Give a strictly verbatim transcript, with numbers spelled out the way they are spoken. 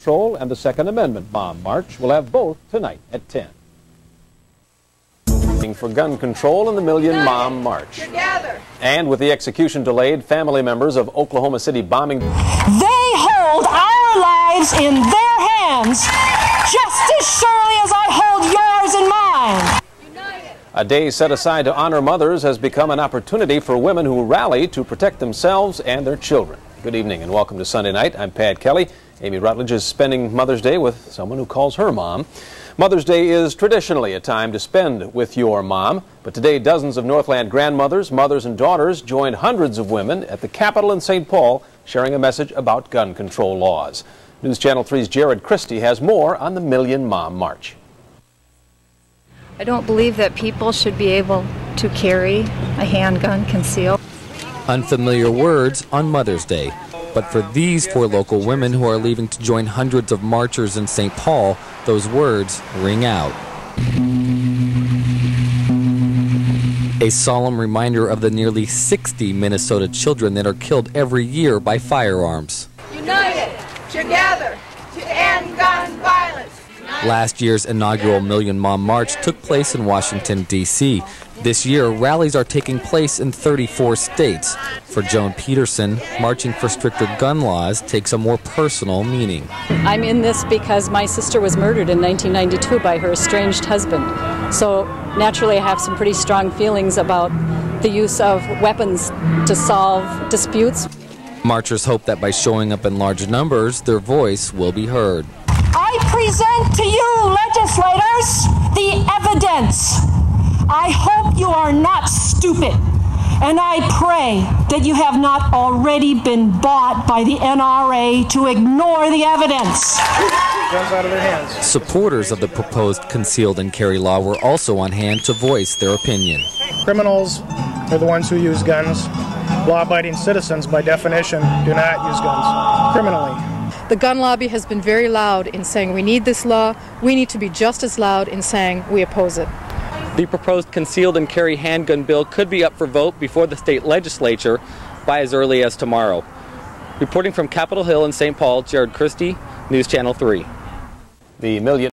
control and the Second Amendment Mom March. We'll have both tonight at ten. For gun control and the Million Mom March. Together. And with the execution delayed, family members of Oklahoma City bombing. They hold our lives in their hands just as surely as I hold yours in mine. United. A day set aside to honor mothers has become an opportunity for women who rally to protect themselves and their children. Good evening and welcome to Sunday Night. I'm Pat Kelly. Amy Rutledge is spending Mother's Day with someone who calls her mom. Mother's Day is traditionally a time to spend with your mom, but today dozens of Northland grandmothers, mothers, and daughters joined hundreds of women at the Capitol in Saint Paul sharing a message about gun control laws. News Channel three's Jared Christie has more on the Million Mom March. I don't believe that people should be able to carry a handgun concealed. Unfamiliar words on Mother's Day. But for these four local women who are leaving to join hundreds of marchers in Saint Paul, those words ring out. A solemn reminder of the nearly sixty Minnesota children that are killed every year by firearms. United, together, to end gun violence. Last year's inaugural Million Mom March took place in Washington, D C This year, rallies are taking place in thirty-four states. For Joan Peterson, marching for stricter gun laws takes a more personal meaning. I'm in this because my sister was murdered in nineteen ninety-two by her estranged husband. So naturally I have some pretty strong feelings about the use of weapons to solve disputes. Marchers hope that by showing up in large numbers, their voice will be heard. I present to you, legislators, the evidence. I hope you are not stupid, and I pray that you have not already been bought by the N R A to ignore the evidence. Guns out of their hands. Supporters of the proposed concealed and carry law were also on hand to voice their opinion. Criminals are the ones who use guns. Law-abiding citizens, by definition, do not use guns criminally. The gun lobby has been very loud in saying we need this law. We need to be just as loud in saying we oppose it. The proposed concealed and carry handgun bill could be up for vote before the state legislature by as early as tomorrow. Reporting from Capitol Hill in Saint Paul, Jared Christie, News Channel three. The Million